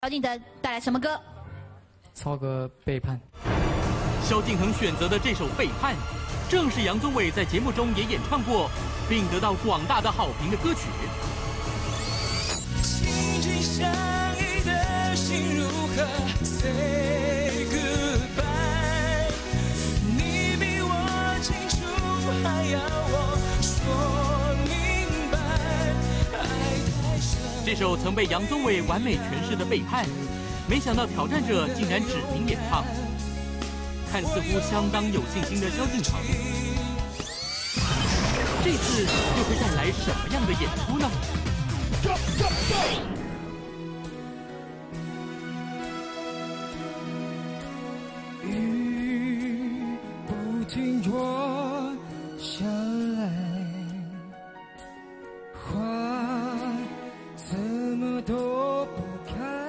萧敬腾带来什么歌？ 操个背叛。 萧敬腾选择的这首《背叛》，正是杨宗纬在节目中也演唱过，并得到广大的好评的歌曲。 紧紧相依的心如何 say goodbye？ 你比我清楚，还要我说明白。爱太深。 这首曾被杨宗纬完美诠释的《背叛》，没想到挑战者竟然指名演唱。看似乎相当有信心的萧敬腾，这次又会带来什么样的演出呢？ 雨不停落下来，花怎么都不开，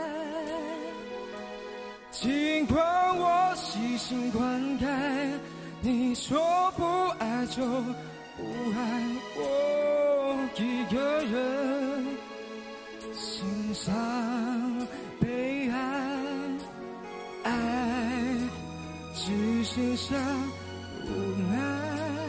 尽管我细心灌溉，你说不爱就不爱我一个人，欣赏悲哀，爱只剩下无奈。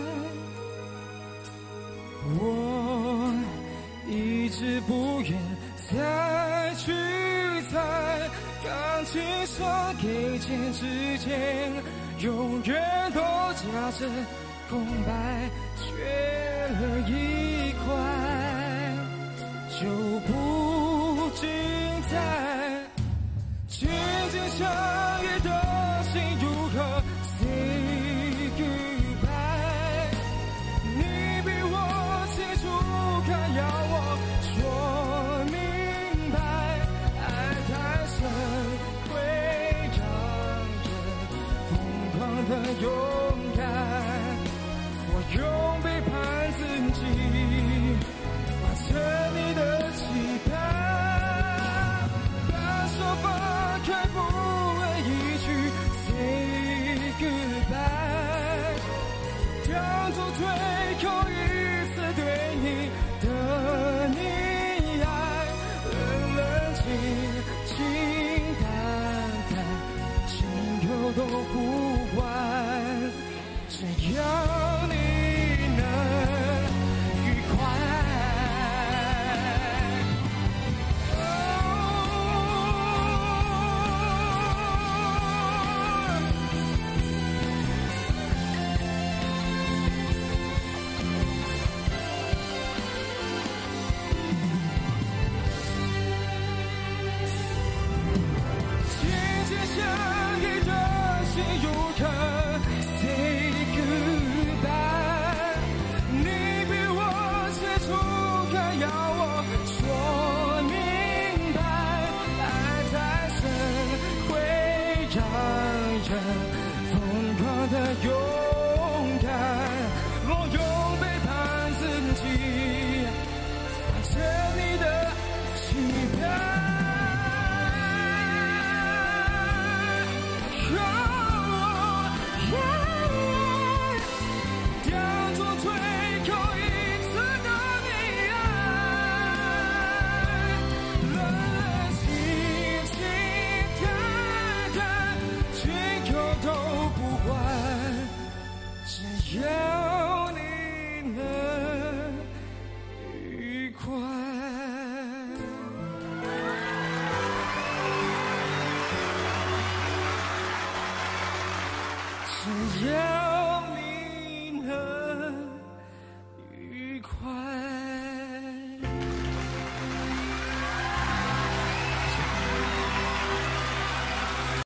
我一直不愿再去猜，感情上给钱之间，永远都夹着空白，缺了一块就不精彩。紧紧相依的心如何 say goodbye？ 你比我清楚，还要我说明白。爱太深，会让人疯狂的勇敢。我用背叛自己，完成你的期盼。把手放开，不问一句 say goodbye， 当作最后一次对你的溺爱。冷冷清清淡淡，心有都不管，只要你能愉快。相依的心如何 say goodbye？ 你比我清楚，还要我说明白。爱太深，会让人疯狂的勇敢。我用背叛自己，完成你的期盼。只要你能愉快。只要